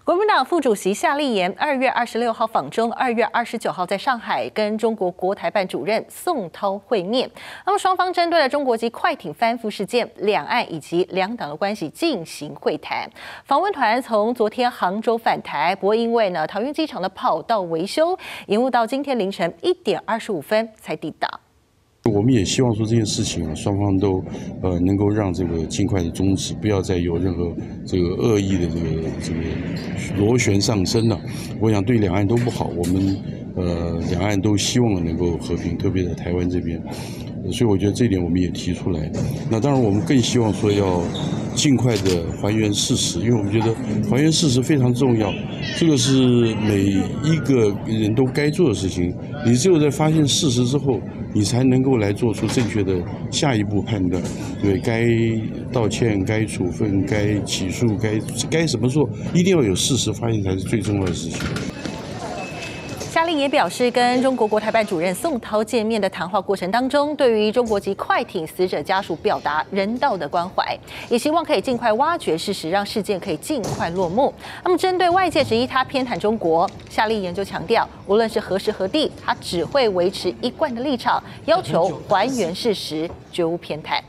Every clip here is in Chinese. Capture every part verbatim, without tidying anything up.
国民党副主席夏立言二月二十六号访中，二月二十九号在上海跟中国国台办主任宋涛会面。那么双方针对了中国籍快艇翻覆事件、两岸以及两党的关系进行会谈。访问团从昨天杭州返台，不过因为呢桃园机场的跑道维修，延误到今天凌晨一点二十五分才抵达。 我们也希望说这件事情啊，双方都呃能够让这个尽快的终止，不要再有任何这个恶意的这个这个螺旋上升了。我想对两岸都不好，我们呃两岸都希望能够和平，特别在台湾这边，所以我觉得这一点我们也提出来。那当然我们更希望说要尽快的还原事实，因为我们觉得还原事实非常重要，这个是每一个人都该做的事情。你只有在发现事实之后， 你才能够来做出正确的下一步判断，对该道歉、该处分、该起诉、该该怎么做，一定要有事实发现才是最重要的事情。 夏立言表示，跟中国国台办主任宋涛见面的谈话过程当中，对于中国籍快艇死者家属表达人道的关怀，也希望可以尽快挖掘事实，让事件可以尽快落幕。那么，针对外界质疑他偏袒中国，夏立言就强调，无论是何时何地，他只会维持一贯的立场，要求还原事实，绝无偏袒。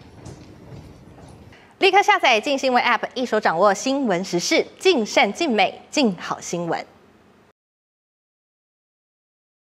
立刻下载“镜新闻 App”， 一手掌握新闻时事，尽善尽美，尽好新闻。